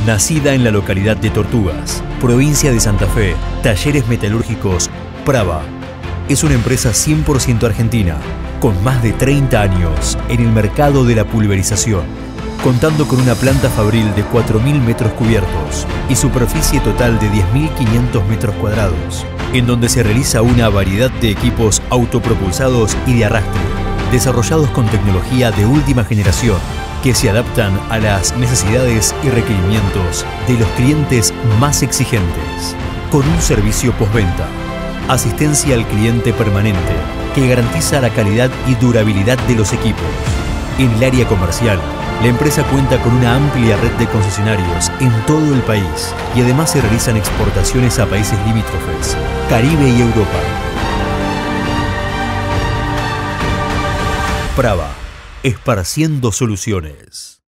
Nacida en la localidad de Tortugas, provincia de Santa Fe, Talleres Metalúrgicos Prava es una empresa 100% argentina, con más de 30 años en el mercado de la pulverización, contando con una planta fabril de 4.000 metros cubiertos y superficie total de 10.500 metros cuadrados, en donde se realiza una variedad de equipos autopropulsados y de arrastre, desarrollados con tecnología de última generación, que se adaptan a las necesidades y requerimientos de los clientes más exigentes, con un servicio postventa, asistencia al cliente permanente, que garantiza la calidad y durabilidad de los equipos. En el área comercial, la empresa cuenta con una amplia red de concesionarios en todo el país y además se realizan exportaciones a países limítrofes, Caribe y Europa. Prava, esparciendo soluciones.